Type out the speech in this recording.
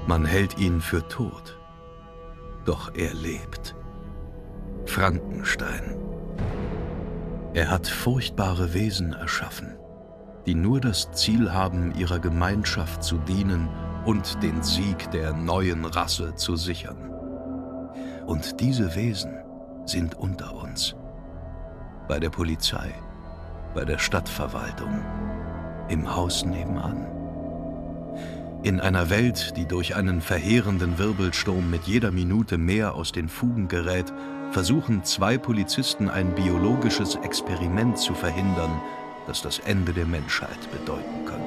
Man hält ihn für tot, doch er lebt. Frankenstein. Er hat furchtbare Wesen erschaffen, die nur das Ziel haben, ihrer Gemeinschaft zu dienen und den Sieg der neuen Rasse zu sichern. Und diese Wesen sind unter uns. Bei der Polizei, bei der Stadtverwaltung, im Haus nebenan. In einer Welt, die durch einen verheerenden Wirbelsturm mit jeder Minute mehr aus den Fugen gerät, versuchen 2 Polizisten ein biologisches Experiment zu verhindern, das das Ende der Menschheit bedeuten könnte.